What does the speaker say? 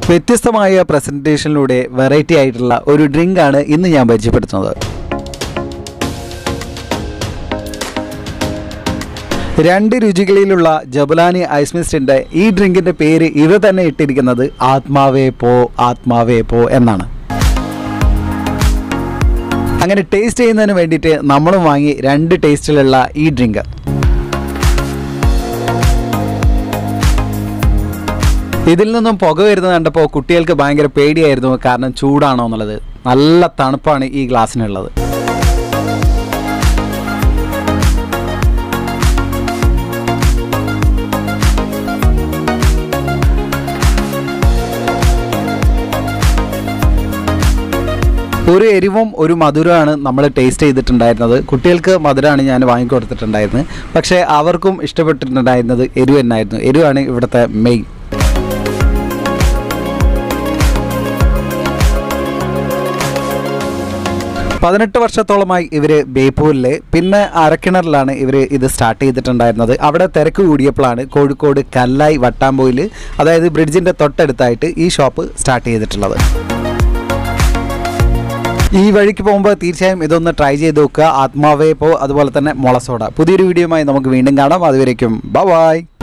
വ്യത്യസ്തമായ പ്രസന്റേഷനിലൂടെ വെറൈറ്റി ആയിട്ടുള്ള ഒരു ഡ്രിങ്ക് ആണ് ഇന്ന് ഞാൻ പരിചയപ്പെടുത്തുന്നത്. രണ്ട് രുചികളിലുള്ള ജബലാനി ഐസ് മിസ്റ്റിൻ്റെ ഈ ഡ്രിങ്കിൻ്റെ പേര് ഇത് തന്നെ ഇട്ടിരിക്കുന്നത് ആത്മാവേ പോ എന്നാണ്. അങ്ങനെ ടേസ്റ്റ് ചെയ്യുന്നതിന് വേണ്ടിയിട്ട് നമ്മളും വാങ്ങി 2 ടേസ്റ്റിലുള്ള ഈ ഡ്രിങ്ക്. ഇതിൽ നിന്നും പുക വരുന്നത് കണ്ടപ്പോൾ കുട്ടികൾക്ക് ഭയങ്കര പേടിയായിരുന്നു. കാരണം ചൂടാണോ എന്നുള്ളത്. നല്ല തണുപ്പാണ് ഈ ഗ്ലാസ്സിനുള്ളത്. ഒരു എരിവും ഒരു മധുരമാണ് നമ്മൾ ടേസ്റ്റ് ചെയ്തിട്ടുണ്ടായിരുന്നത്. കുട്ടികൾക്ക് മധുരമാണ് ഞാൻ വാങ്ങിക്കൊടുത്തിട്ടുണ്ടായിരുന്നത്. പക്ഷേ അവർക്കും ഇഷ്ടപ്പെട്ടിട്ടുണ്ടായിരുന്നത് എരിവ് തന്നെയായിരുന്നു. എരിവാണ് ഇവിടുത്തെ മെയിൻ. പതിനെട്ട് വർഷത്തോളമായി ഇവർ ബേപ്പൂരിലെ പിന്നെ അരക്കിണറിലാണ് ഇവർ ഇത് സ്റ്റാർട്ട് ചെയ്തിട്ടുണ്ടായിരുന്നത്. അവിടെ തിരക്ക് കൂടിയപ്പോഴാണ് കോഴിക്കോട് കല്ലായി വട്ടാമ്പോയിൽ, അതായത് ബ്രിഡ്ജിൻ്റെ തൊട്ടടുത്തായിട്ട് ഈ ഷോപ്പ് സ്റ്റാർട്ട് ചെയ്തിട്ടുള്ളത്. ഈ വഴിക്ക് പോകുമ്പോൾ തീർച്ചയായും ഇതൊന്ന് ട്രൈ ചെയ്ത് നോക്കുക. ആത്മാവേ പോ, അതുപോലെ തന്നെ മുളസോഡ. പുതിയൊരു വീഡിയോയുമായി നമുക്ക് വീണ്ടും കാണാം. അതുവരേക്കും ബൈ.